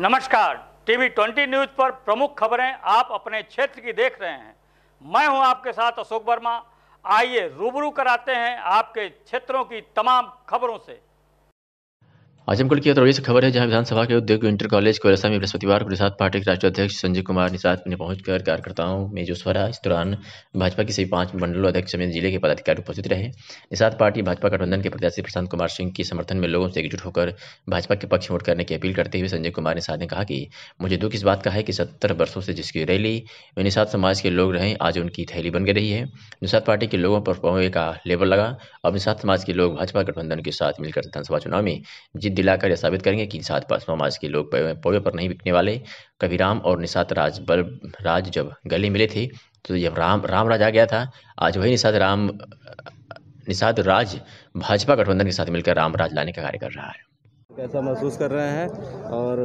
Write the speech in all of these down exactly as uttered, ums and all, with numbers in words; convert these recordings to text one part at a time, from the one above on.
नमस्कार, TV twenty news पर प्रमुख खबरें आप अपने क्षेत्र की देख रहे हैं। मैं हूं आपके साथ अशोक वर्मा। आइए रूबरू कराते हैं आपके क्षेत्रों की तमाम खबरों से। आजमगढ़ की अतरौली से खबर है, जहां विधानसभा के उद्योग इंटर कॉलेज कोरसा में बृहस्पतिवार को निषाद पार्टी के राष्ट्रीय अध्यक्ष संजय कुमार निषाद ने पहुंचकर कार्यकर्ताओं में जोश भरा। इस दौरान भाजपा के सभी पांच मंडलों अध्यक्ष समेत जिले के पदाधिकारी उपस्थित रहे। निषाद पार्टी भाजपा गठबंधन के प्रत्याशी प्रशांत कुमार सिंह के समर्थन में लोगों से एकजुट होकर भाजपा के पक्ष में वोट करने की अपील करते हुए संजय कुमार निषाद ने कहा कि मुझे दुख इस बात का है कि सत्तर वर्षों से जिसकी रैली वे निषाद समाज के लोग रहे, आज उनकी थैली बन रही है। निषाद पार्टी के लोगों पर पौवे का लेबल लगा। अब निषाद समाज के लोग भाजपा गठबंधन के साथ मिलकर विधानसभा चुनाव में जीत दिलाकर यह साबित करेंगे कि निषाद समाज के लोग पौवे पर नहीं बिकने वाले। कभी राम और निषाद राज बल राज जब गले मिले थे तो जब राम राम राज आ गया था, आज वही निषाद राम निषाद राज भाजपा गठबंधन के साथ मिलकर राम राज लाने का कार्य कर रहा है। कैसा महसूस कर रहे हैं? और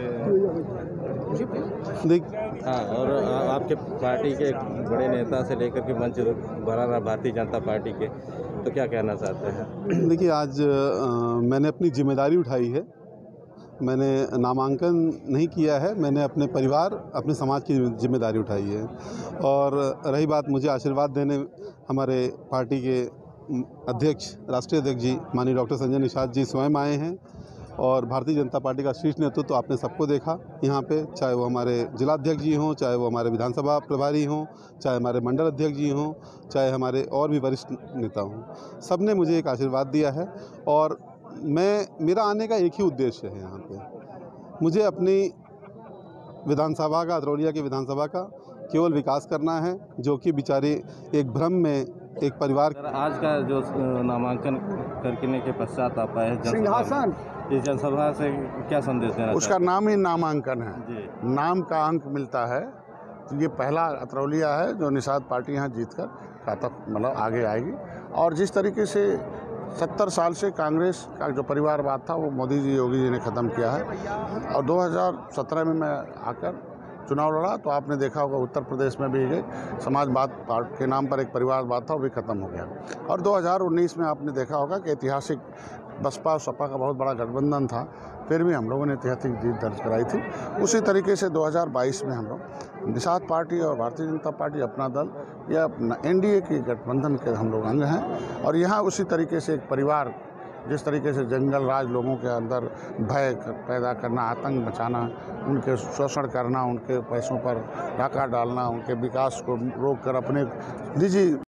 देख हाँ और आपके पार्टी के बड़े नेता से लेकर के मंच भरा रहा भारतीय जनता पार्टी के, तो क्या कहना चाहते हैं? देखिए, आज आ, मैंने अपनी जिम्मेदारी उठाई है। मैंने नामांकन नहीं किया है, मैंने अपने परिवार अपने समाज की जिम्मेदारी उठाई है। और रही बात मुझे आशीर्वाद देने, हमारे पार्टी के अध्यक्ष राष्ट्रीय अध्यक्ष जी माननीय डॉक्टर संजय निषाद जी स्वयं आए हैं। और भारतीय जनता पार्टी का शीर्ष नेतृत्व तो आपने सबको देखा यहाँ पे, चाहे वो हमारे जिलाध्यक्ष जी हों, चाहे वो हमारे विधानसभा प्रभारी हों, चाहे हमारे मंडल अध्यक्ष जी हों, चाहे हमारे और भी वरिष्ठ नेता हों, सब ने मुझे एक आशीर्वाद दिया है। और मैं मेरा आने का एक ही उद्देश्य है यहाँ पे, मुझे अपनी विधानसभा का, अतरौलिया की विधानसभा का केवल विकास करना है, जो कि बेचारे एक भ्रम में एक परिवार। आज का जो नामांकन करने के पश्चात आप आए सिंहासन, इस जनसभा से क्या संदेश देना? उसका नाम ही नामांकन है जी। नाम का अंक मिलता है, तो ये पहला अतरौलिया है जो निषाद पार्टी यहाँ जीतकर खाता मतलब आगे आएगी। और जिस तरीके से सत्तर साल से कांग्रेस का जो परिवारवाद था वो मोदी जी योगी जी ने ख़त्म किया है। और दो हज़ार सत्रह में मैं आकर चुनाव लड़ा तो आपने देखा होगा उत्तर प्रदेश में भी समाजवाद के नाम पर एक परिवारवाद था, वो भी ख़त्म हो गया। और दो हज़ार उन्नीस में आपने देखा होगा कि ऐतिहासिक बसपा और सपा का बहुत बड़ा गठबंधन था, फिर भी हम लोगों ने ऐतिहासिक जीत दर्ज कराई थी। उसी तरीके से दो हज़ार बाईस में हम लोग निषाद पार्टी और भारतीय जनता पार्टी अपना दल या एनडीए के गठबंधन के हम लोग अंग हैं। और यहाँ उसी तरीके से एक परिवार, जिस तरीके से जंगल राज लोगों के अंदर भय पैदा करना, आतंक मचाना, उनके शोषण करना, उनके पैसों पर डाका डालना, उनके विकास को रोक कर अपने निजी